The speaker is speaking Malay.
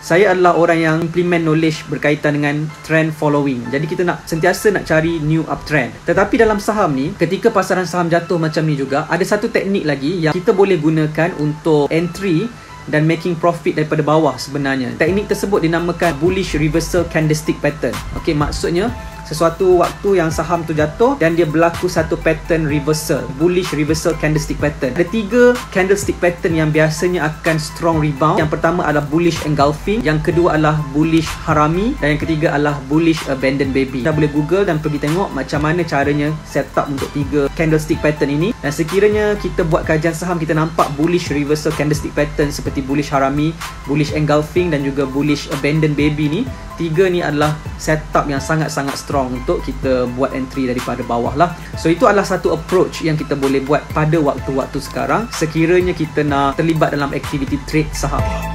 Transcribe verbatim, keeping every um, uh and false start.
saya adalah orang yang implement knowledge berkaitan dengan trend following. Jadi kita nak sentiasa nak cari new uptrend. Tetapi dalam saham ni, ketika pasaran saham jatuh macam ni juga, ada satu teknik lagi yang kita boleh gunakan untuk entry dan making profit daripada bawah sebenarnya. Teknik tersebut dinamakan bullish reversal candlestick pattern. Okey, maksudnya sesuatu waktu yang saham tu jatuh dan dia berlaku satu pattern reversal, bullish reversal candlestick pattern. Ada tiga candlestick pattern yang biasanya akan strong rebound. Yang pertama adalah bullish engulfing, yang kedua adalah bullish harami, dan yang ketiga adalah bullish abandoned baby. Kita boleh google dan pergi tengok macam mana caranya set up untuk tiga candlestick pattern ini. Dan sekiranya kita buat kajian saham, kita nampak bullish reversal candlestick pattern seperti bullish harami, bullish engulfing dan juga bullish abandoned baby ni, tiga ni adalah setup yang sangat-sangat strong untuk kita buat entry daripada bawah lah. So itu adalah satu approach yang kita boleh buat pada waktu-waktu sekarang sekiranya kita nak terlibat dalam aktiviti trade saham.